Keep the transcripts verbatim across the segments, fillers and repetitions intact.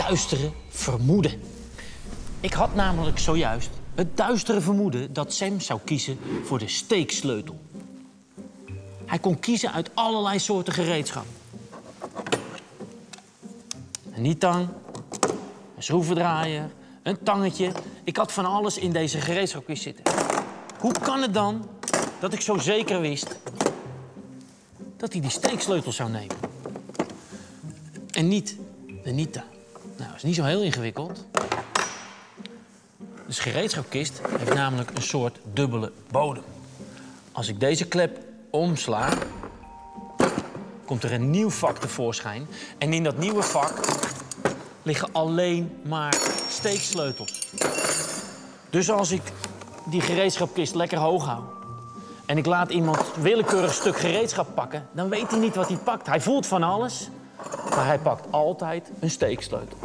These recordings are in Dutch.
duistere vermoeden. Ik had namelijk zojuist het duistere vermoeden dat Sam zou kiezen voor de steeksleutel. Hij kon kiezen uit allerlei soorten gereedschap. Een nietang, een schroevendraaier, een tangetje. Ik had van alles in deze gereedschapkist zitten. Hoe kan het dan dat ik zo zeker wist dat hij die steeksleutel zou nemen? En niet de nietang. Nou, dat is niet zo heel ingewikkeld. De gereedschapkist heeft namelijk een soort dubbele bodem. Als ik deze klep omsla, komt er een nieuw vak tevoorschijn. En in dat nieuwe vak liggen alleen maar steeksleutels. Dus als ik die gereedschapkist lekker hoog hou en ik laat iemand willekeurig stuk gereedschap pakken, dan weet hij niet wat hij pakt. Hij voelt van alles, maar hij pakt altijd een steeksleutel.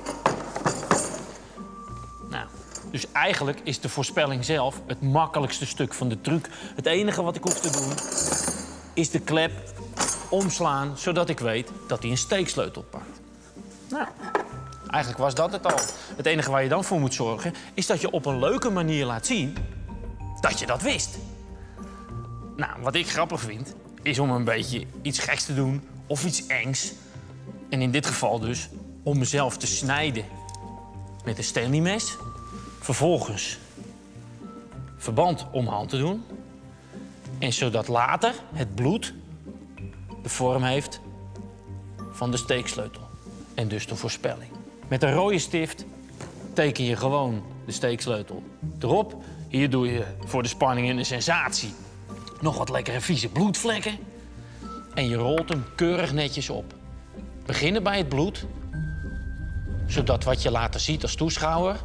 Nou, dus eigenlijk is de voorspelling zelf het makkelijkste stuk van de truc. Het enige wat ik hoef te doen is de klep omslaan, zodat ik weet dat hij een steeksleutel pakt. Nou, eigenlijk was dat het al. Het enige waar je dan voor moet zorgen is dat je op een leuke manier laat zien dat je dat wist. Nou, wat ik grappig vind, is om een beetje iets geks te doen of iets engs. En in dit geval dus om mezelf te snijden met een Stanley mes. Vervolgens verband om mijn hand te doen. En zodat later het bloed de vorm heeft van de steeksleutel. En dus de voorspelling. Met een rode stift teken je gewoon de steeksleutel erop. Hier doe je voor de spanning en de sensatie nog wat lekkere vieze bloedvlekken. En je rolt hem keurig netjes op. Beginnen bij het bloed, zodat wat je later ziet als toeschouwer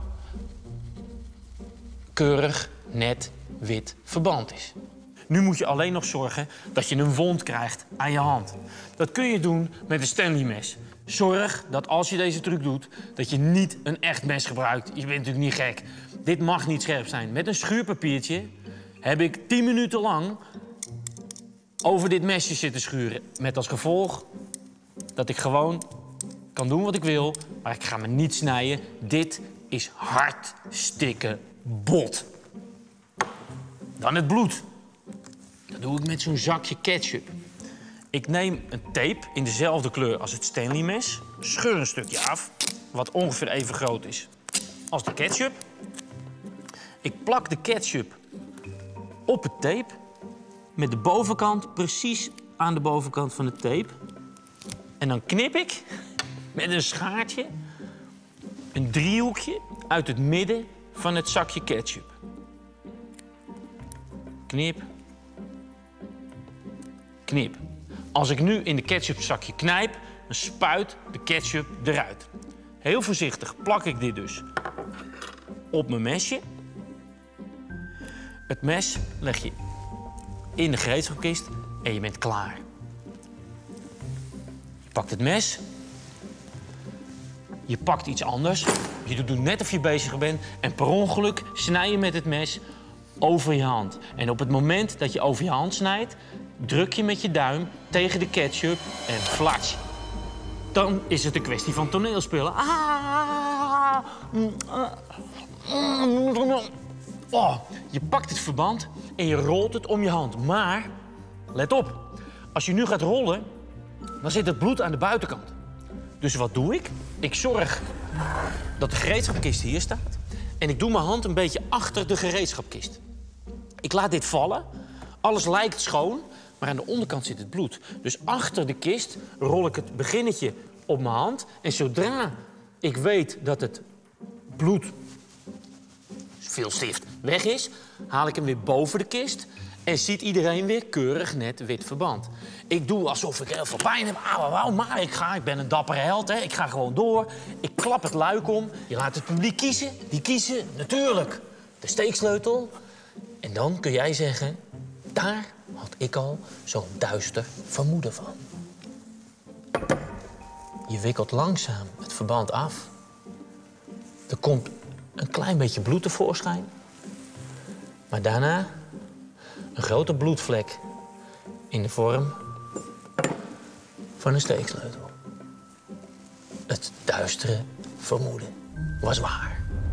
keurig, net, wit verband is. Nu moet je alleen nog zorgen dat je een wond krijgt aan je hand. Dat kun je doen met een Stanley mes. Zorg dat als je deze truc doet, dat je niet een echt mes gebruikt. Je bent natuurlijk niet gek. Dit mag niet scherp zijn. Met een schuurpapiertje heb ik tien minuten lang over dit mesje zitten schuren. Met als gevolg dat ik gewoon kan doen wat ik wil, maar ik ga me niet snijden. Dit is hartstikke bot. Dan het bloed. Dat doe ik met zo'n zakje ketchup. Ik neem een tape in dezelfde kleur als het Stanley mes. Scheur een stukje af, wat ongeveer even groot is als de ketchup. Ik plak de ketchup op het tape. Met de bovenkant precies aan de bovenkant van de tape. En dan knip ik met een schaartje een driehoekje uit het midden van het zakje ketchup. Knip. Knip. Als ik nu in de ketchupzakje knijp, dan spuit de ketchup eruit. Heel voorzichtig plak ik dit dus op mijn mesje. Het mes leg je in de gereedschapkist en je bent klaar. Je pakt het mes. Je pakt iets anders. Je doet net of je bezig bent en per ongeluk snij je met het mes over je hand. En op het moment dat je over je hand snijdt, druk je met je duim tegen de ketchup en flats. Dan is het een kwestie van toneelspelen. Ah, oh, je pakt het verband en je rolt het om je hand. Maar, let op, als je nu gaat rollen, dan zit het bloed aan de buitenkant. Dus wat doe ik? Ik zorg dat de gereedschapkist hier staat. En ik doe mijn hand een beetje achter de gereedschapkist. Ik laat dit vallen. Alles lijkt schoon, maar aan de onderkant zit het bloed. Dus achter de kist rol ik het beginnetje op mijn hand. En zodra ik weet dat het bloed, veel stift, weg is, haal ik hem weer boven de kist. En ziet iedereen weer keurig net wit verband. Ik doe alsof ik heel veel pijn heb. Auw, auw, maar ik ga, ik ben een dappere held, hè. Ik ga gewoon door. Ik klap het luik om. Je laat het publiek kiezen. Die kiezen natuurlijk de steeksleutel. En dan kun jij zeggen, daar had ik al zo'n duister vermoeden van. Je wikkelt langzaam het verband af. Er komt een klein beetje bloed tevoorschijn. Maar daarna een grote bloedvlek in de vorm van een steeksleutel. Het duistere vermoeden was waar.